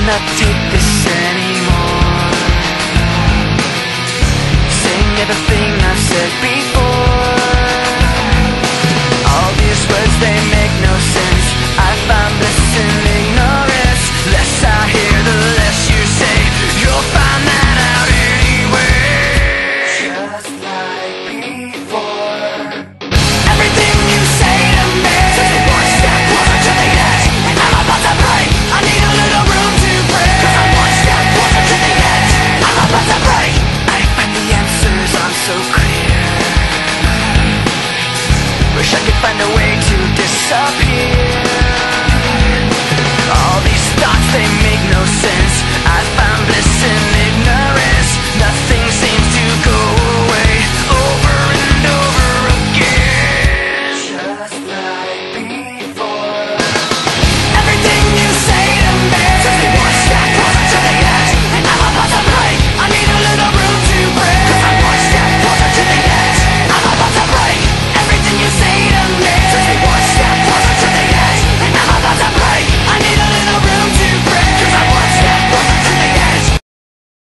cannot take this anymore. Saying everything I've said before. All these words, they make no sense. I find bliss in ignorance. Less I hear, the less you say. You'll find that out anyway. Just like before. Everything you say to me takes me one step closer to the edge, and I'm about to break. I need a little room to breathe, 'cause I'm one step closer to the edge. I'm about to break. I find the answers aren't so clear. Wish I could find a way to disappear. All these thoughts, they make no sense.